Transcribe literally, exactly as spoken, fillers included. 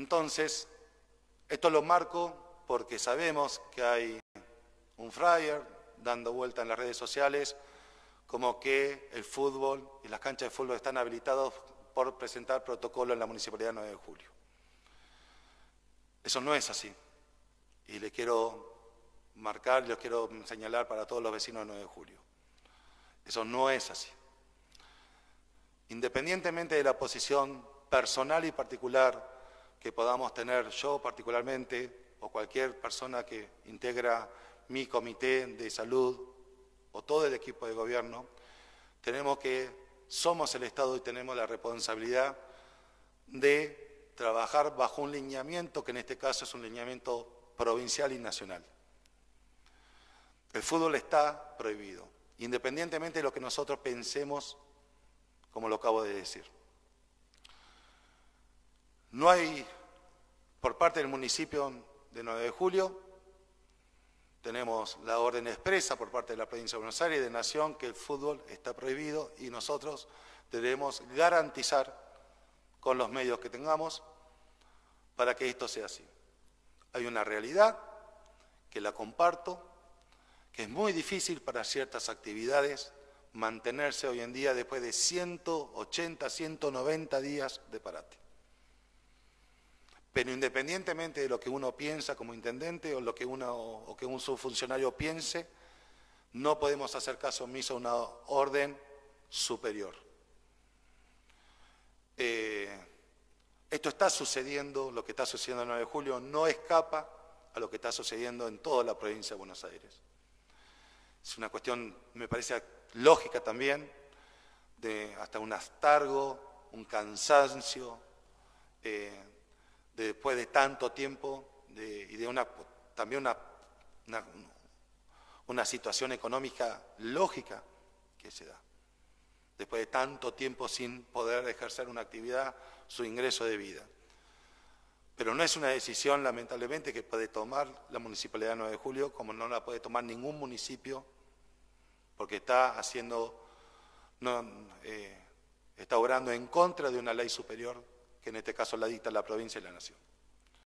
Entonces, esto lo marco porque sabemos que hay un flyer dando vuelta en las redes sociales como que el fútbol y las canchas de fútbol están habilitados por presentar protocolo en la Municipalidad nueve de julio. Eso no es así. Y les quiero marcar, les quiero señalar para todos los vecinos de nueve de julio. Eso no es así. Independientemente de la posición personal y particular que podamos tener yo particularmente o cualquier persona que integra mi comité de salud o todo el equipo de gobierno, tenemos que, somos el Estado y tenemos la responsabilidad de trabajar bajo un lineamiento que en este caso es un lineamiento provincial y nacional. El fútbol está prohibido, independientemente de lo que nosotros pensemos, como lo acabo de decir. No hay, por parte del municipio de nueve de julio, tenemos la orden expresa por parte de la provincia de Buenos Aires y de Nación que el fútbol está prohibido y nosotros debemos garantizar con los medios que tengamos para que esto sea así. Hay una realidad que la comparto, que es muy difícil para ciertas actividades mantenerse hoy en día después de ciento ochenta, ciento noventa días de parate. Pero independientemente de lo que uno piensa como intendente o lo que uno o que un subfuncionario piense, no podemos hacer caso omiso a una orden superior. Eh, esto está sucediendo, lo que está sucediendo el nueve de julio no escapa a lo que está sucediendo en toda la provincia de Buenos Aires. Es una cuestión, me parece lógica también, de hasta un hastargo, un cansancio, eh, de después de tanto tiempo de, y de una, también una, una, una situación económica lógica que se da. Después de tanto tiempo sin poder ejercer una actividad, su ingreso de vida. Pero no es una decisión, lamentablemente, que puede tomar la Municipalidad nueve de julio, como no la puede tomar ningún municipio, porque está haciendo, no, eh, está obrando en contra de una ley superior, que en este caso la dicta la provincia y la nación.